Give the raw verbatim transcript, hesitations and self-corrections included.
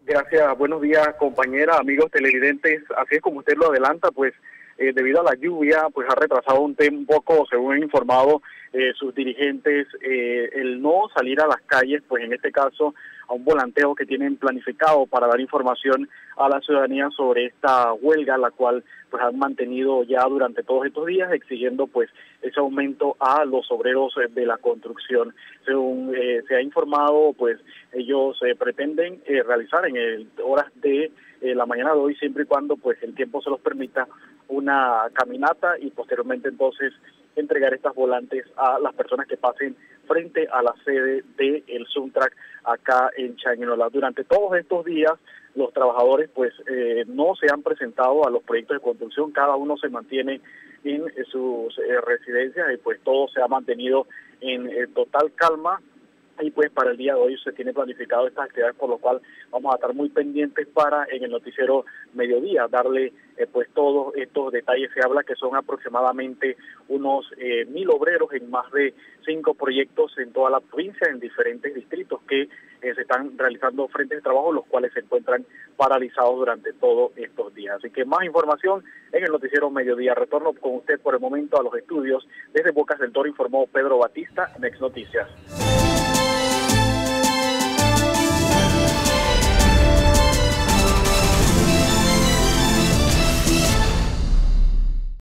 Gracias, buenos días compañera, amigos televidentes. Así es como usted lo adelanta, pues eh, debido a la lluvia, pues ha retrasado un, un poco, según han informado eh, sus dirigentes, eh, el no salir a las calles, pues en este caso a un volanteo que tienen planificado para dar información a la ciudadanía sobre esta huelga, la cual pues han mantenido ya durante todos estos días, exigiendo pues ese aumento a los obreros de la construcción. Según eh, se ha informado, pues ellos eh, pretenden eh, realizar en el, horas de eh, la mañana de hoy, siempre y cuando pues el tiempo se los permita, una caminata y posteriormente entonces entregar estas volantes a las personas que pasen frente a la sede del Suntrack acá en Changuinola. Durante todos estos días los trabajadores pues eh, no se han presentado a los proyectos de construcción, cada uno se mantiene en eh, sus eh, residencias y pues todo se ha mantenido en eh, total calma. Y pues para el día de hoy se tiene planificado estas actividades, por lo cual vamos a estar muy pendientes para en el noticiero mediodía darle eh, pues todos estos detalles. Se habla que son aproximadamente unos eh, mil obreros en más de cinco proyectos en toda la provincia, en diferentes distritos que eh, se están realizando frentes de trabajo, los cuales se encuentran paralizados durante todos estos días. Así que más información en el noticiero mediodía. Retorno con usted por el momento a los estudios. Desde Bocas del Toro informó Pedro Batista, Next Noticias.